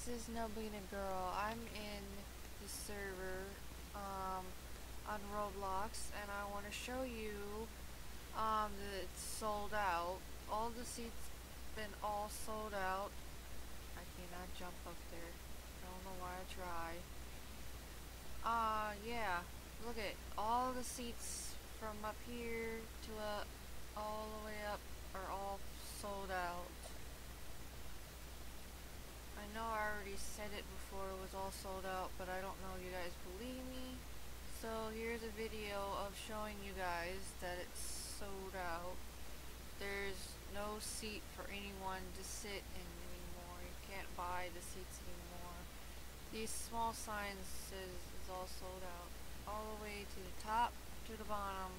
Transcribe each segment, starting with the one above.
this is Nobina Girl. I'm in the server on Roblox, and I want to show you that it's sold out. All the seats been all sold out. I cannot jump up there. I don't know why I try. Yeah. Look at all the seats from up here to all the way up are all sold out. I know I already said it before it was all sold out, but I don't know if you guys believe me. So here's a video of showing you guys that it's sold out. There's no seat for anyone to sit in anymore. You can't buy the seats anymore. These small signs says it's all sold out. All the way to the top to the bottom.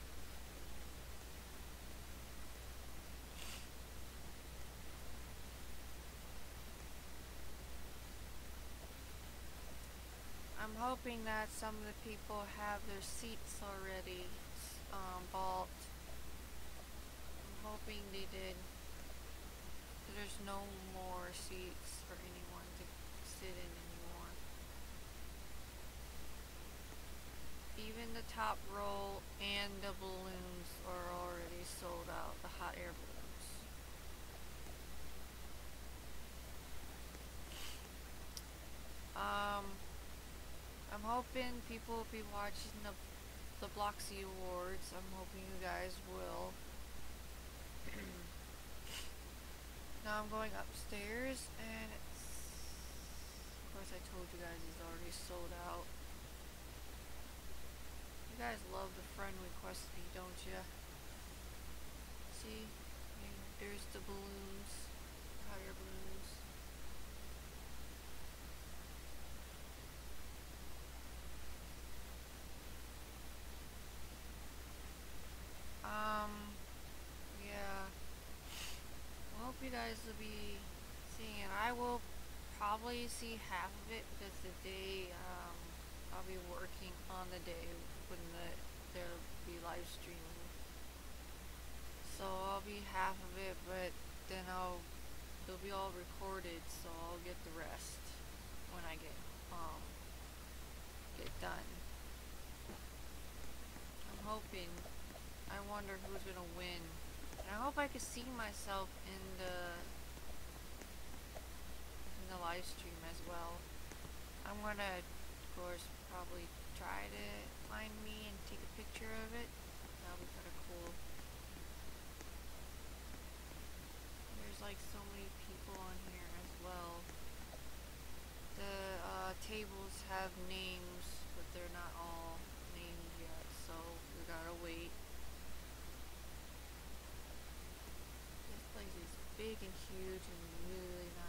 I'm hoping that some of the people have their seats already bought. I'm hoping they did. There's no more seats for anyone to sit in anymore. Even the top row and the balloons are already sold out, the hot air balloons. I'm hoping people will be watching the Bloxy Awards. I'm hoping you guys will. Now I'm going upstairs, and it's, of course I told you guys it's already sold out. You guys love the friend request me, don't you? See? There's the balloons, hot air balloons. Yeah. I hope you guys will be seeing it. I will probably see half of it because the day, I'll be working on the day when there'll be live streaming. So I'll be half of it, but then they'll be all recorded, so I'll get the rest when I get done. I'm hoping. I wonder who's gonna win. And I hope I can see myself in the live stream as well. I'm gonna, of course, probably try to find me and take a picture of it. That'll be kinda cool. There's like so many people on here as well. The tables have names, but they're not all named yet, so we gotta wait. This place is big and huge and really